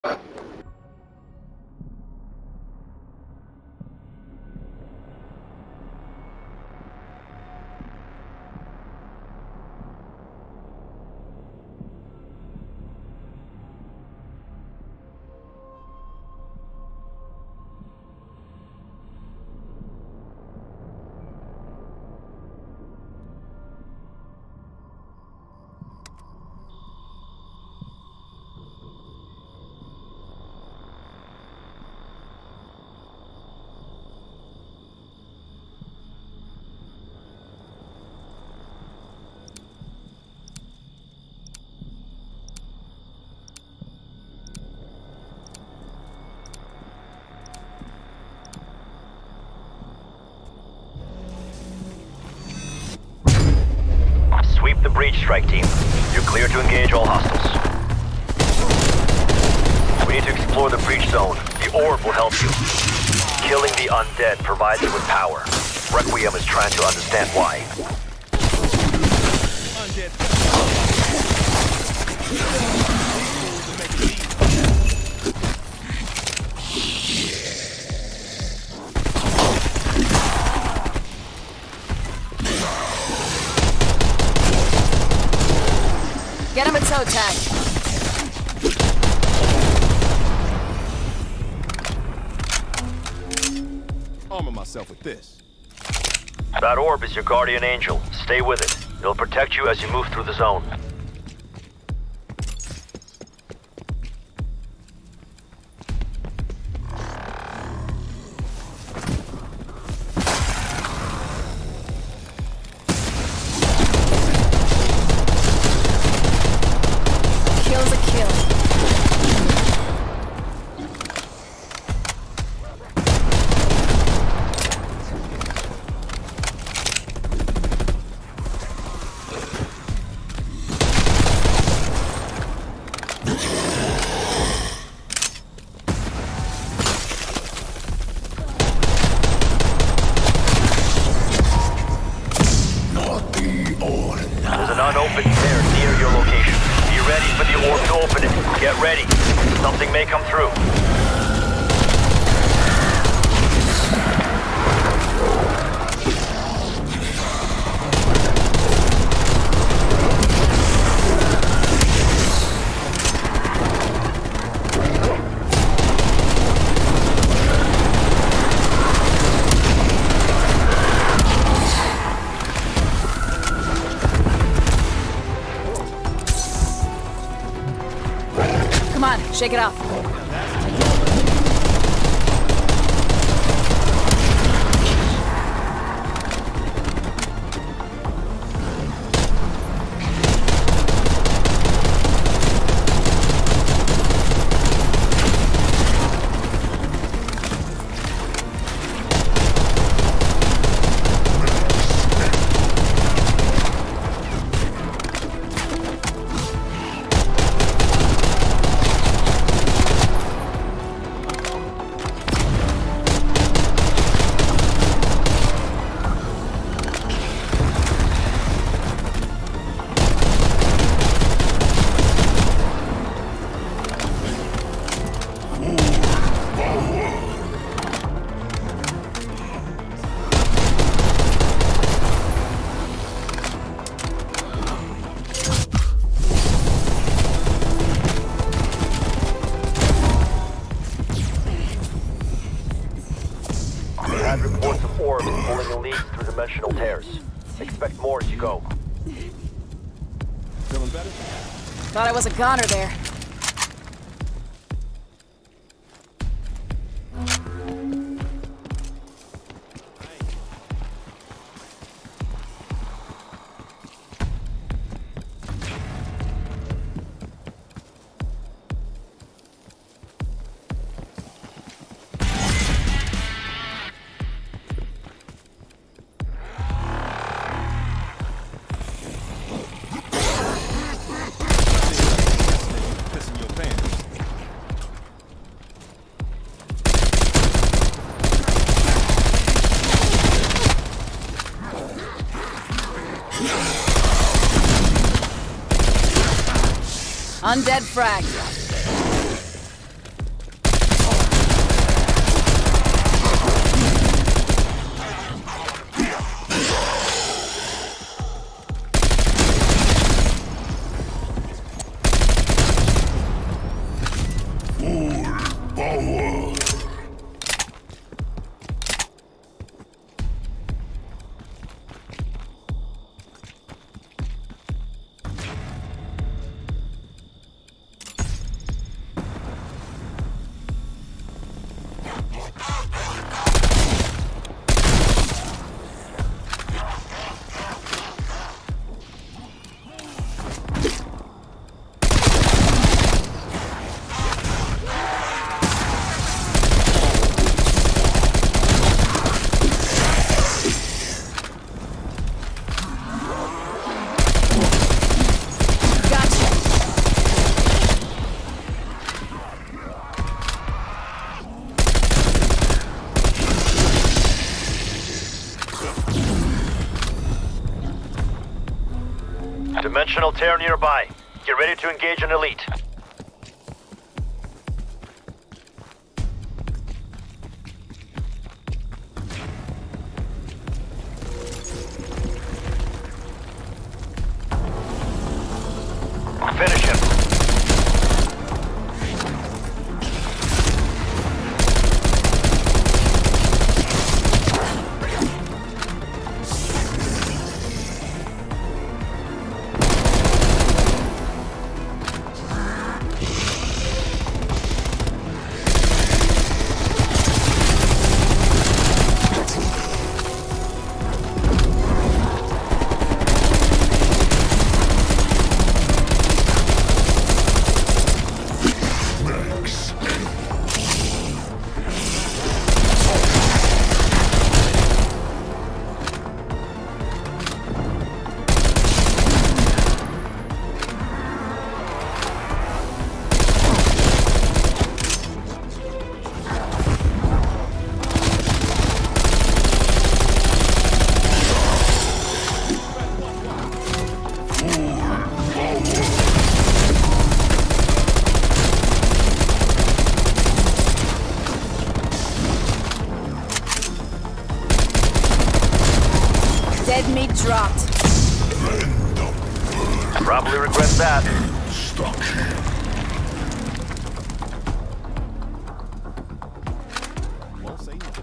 Sweep the breach, strike team. You're clear to engage all hostiles. We need to explore the breach zone. The orb will help you. Killing the undead provides you with power. Requiem is trying to understand why. Get him a toe tag. Armor myself with this. That orb is your guardian angel. Stay with it. It'll protect you as you move through the zone. Kill's a kill. There's an unopened tear near your location. Be ready for the orb to open it. Get ready. Something may come through. Come on, shake it off. Had reports of orbs pulling elites through dimensional tears. Expect more as you go. Feeling better? Thought I was a goner there. Pissing your pants. Undead frag. Dimensional tear nearby. Get ready to engage an elite. Finish him. Dead meat dropped. Probably regret that. Won't say no.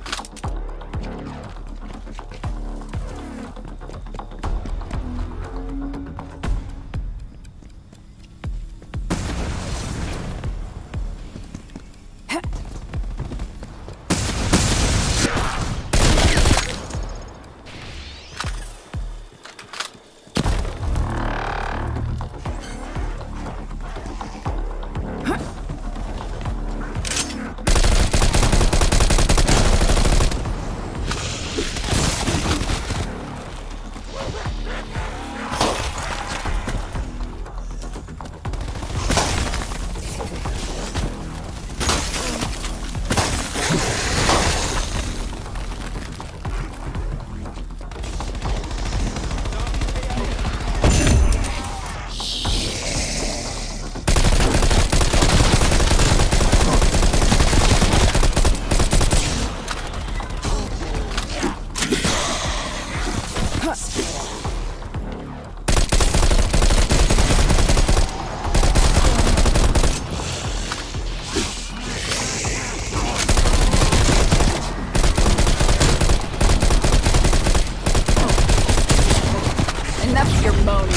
Enough of your moaning.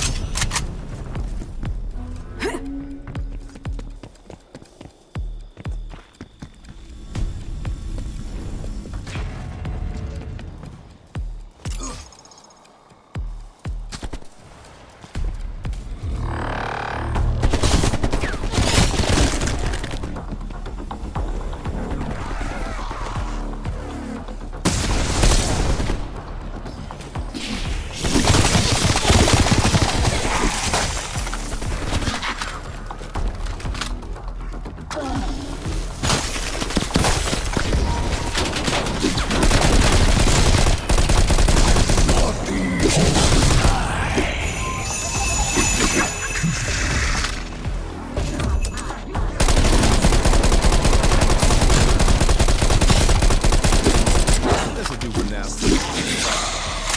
This'll do for now.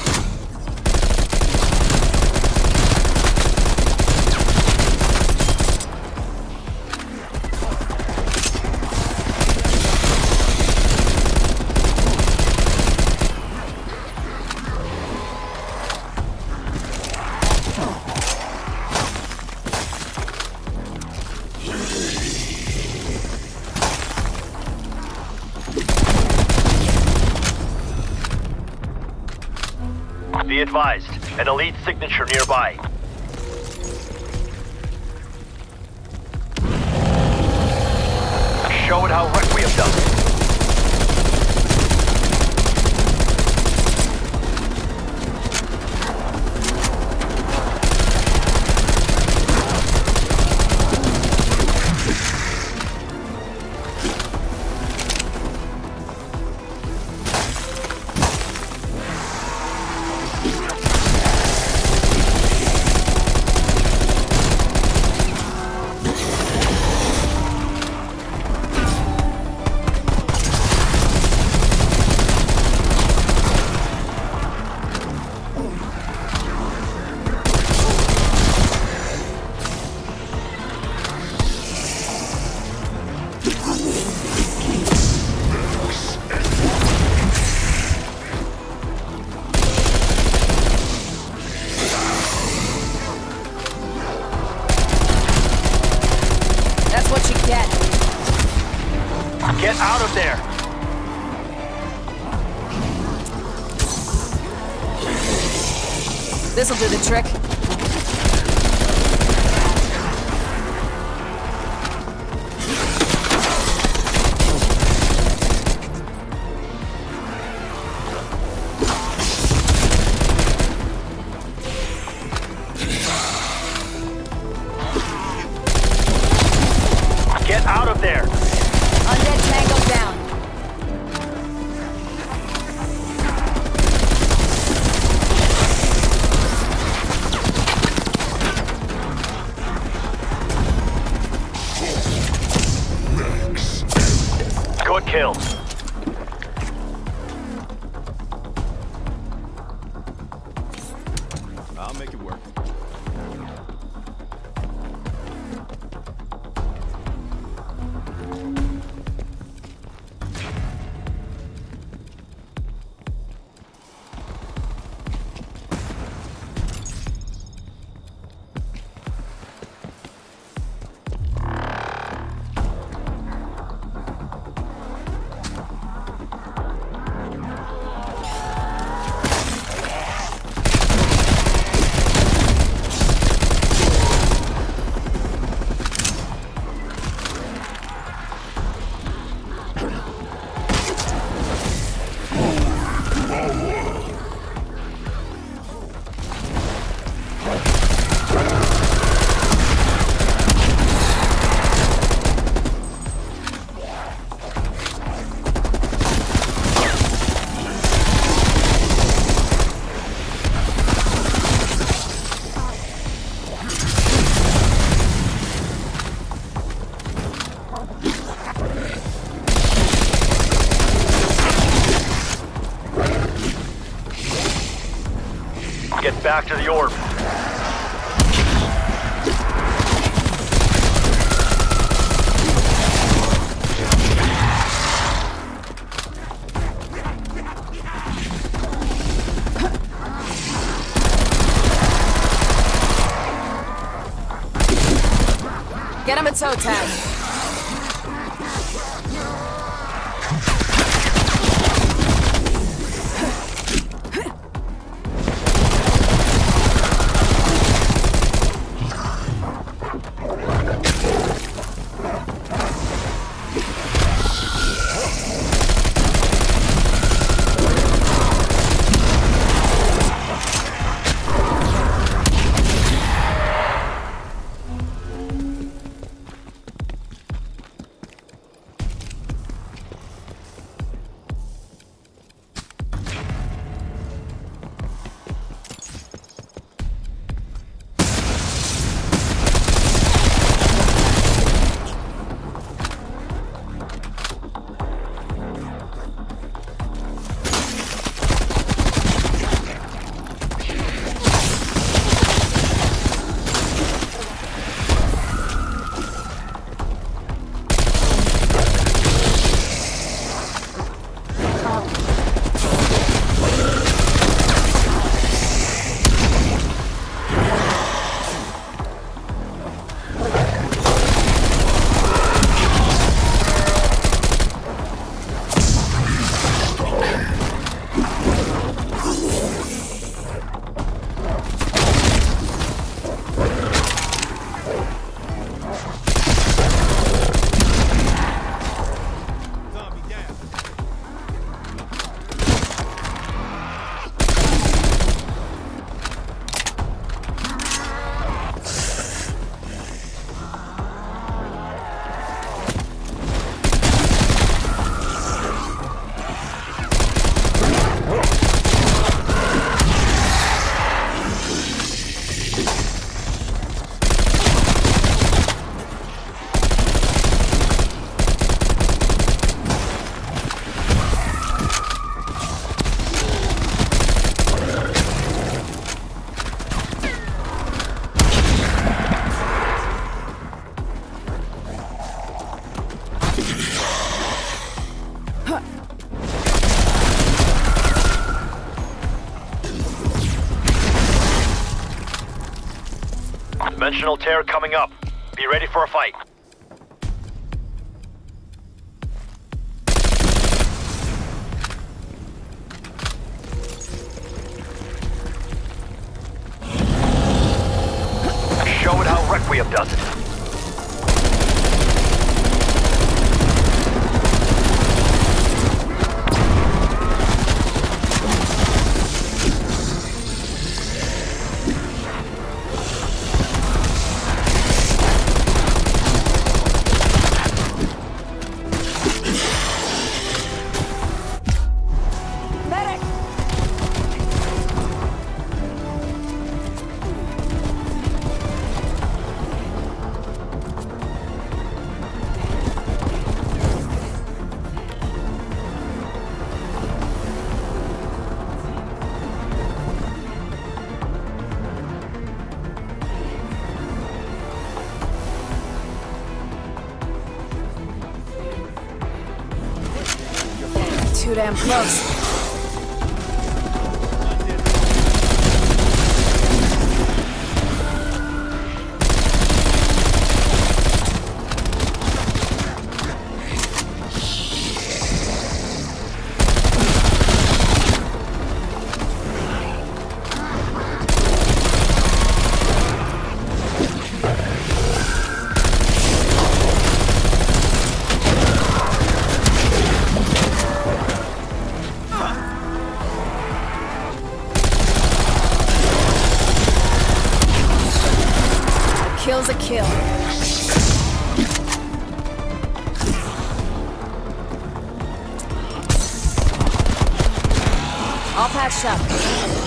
Be advised, an elite signature nearby. Show it how Requiem does it. Get out of there! This'll do the trick. Get out of there! Undead Tango down. Good kill. I'll make it work. Get back to the orb. Get him a toe tag. Dimensional tear coming up. Be ready for a fight. Too damn close. Kill's a kill. All patched up.